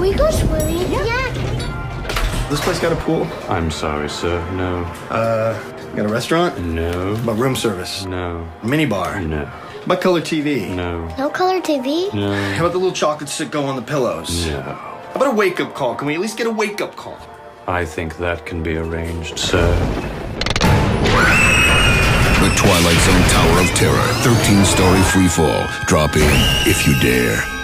we go swimming? Yeah. This place got a pool? I'm sorry, sir. No. Got a restaurant? No. About room service? No. Mini bar? No. About color TV? No. No color TV? No. How about the little chocolate Sitco on the pillows? No. How about a wake-up call? Can we at least get a wake-up call? I think that can be arranged, sir. The Twilight Zone Tower of Terror, 13-story freefall. Drop in if you dare.